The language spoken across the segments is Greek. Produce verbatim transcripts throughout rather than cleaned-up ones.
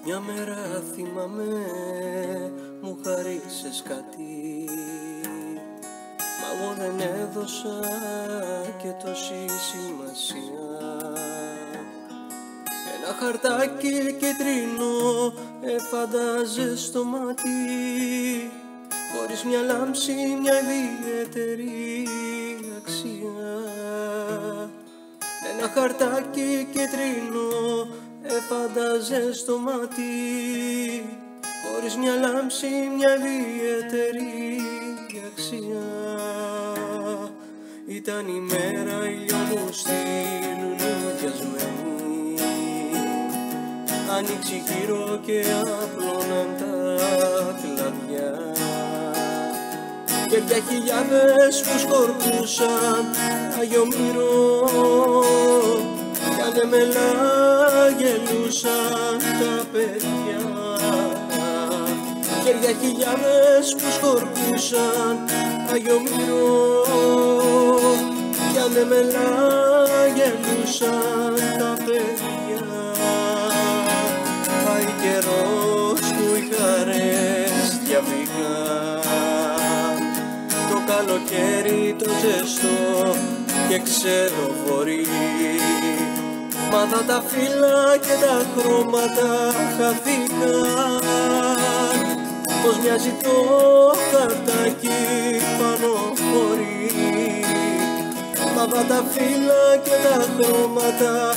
Μια μέρα θυμάμαι μου χαρίσες κάτι, μα εγώ δεν έδωσα και τόση σημασία. Ένα χαρτάκι κίτρινο εφάνταζε στο μάτι, χωρίς μια λάμψη, μια ιδιαίτερη αξία. Ένα χαρτάκι κίτρινο εφάνταζε στο μάτι, χωρίς μια λάμψη, μια ιδιαίτερη αξία. Ήταν η μέρα ηλιόλουστη, λουλουδιασμένη, άνοιξε γύρω και απλώναν τα κλαδιά. Χέρια χιλιάδες που σκορπούσαν Άγιο Μύρο, κι ανέμελα γελούσαν τα παιδιά. Χέρια χιλιάδες που σκορπούσαν Άγιο Μύρο, κι ανέμελα γελούσαν τα παιδιά. Πάει καιρός που οι χαρές διαβήκαν, το καλοκαίρι το ζεστό και ξεροβορεί. Μα τα φύλλα και τα χρώματα χαθήκαν, πως μοιάζει το χαρτάκι πάνω χωρί. Μα τα φύλλα και τα χρώματα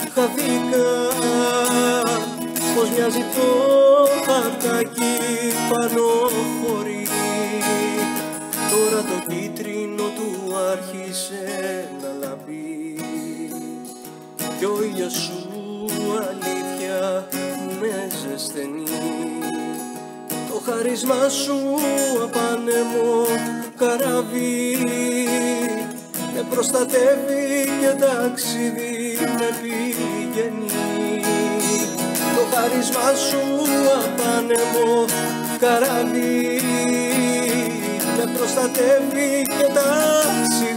χαθήκαν, πως μοιάζει το χαρτάκι πάνω χωρί. Τώρα το κίτρινο του άρχισε να λαμπεί, κι ο ήλιος σου αλήθεια με ζεσθενεί. Το χαρίσμα σου απάνεμο καράβι με προστατεύει και ταξίδι με πηγαίνει. Το χαρίσμα σου απάνεμο καράβι με προστατεύει και ταξίδι